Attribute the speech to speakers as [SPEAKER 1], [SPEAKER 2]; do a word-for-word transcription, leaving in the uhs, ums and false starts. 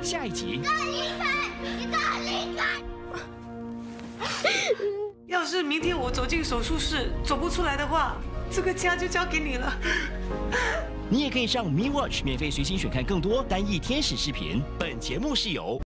[SPEAKER 1] 下一集。
[SPEAKER 2] 给我离开！你给我离开！
[SPEAKER 3] 要是明天我走进手术室走不出来的话，这个家就交给你了。
[SPEAKER 1] 你也可以上 Me Watch 免费随心选看更多单翼天使视频。本节目是由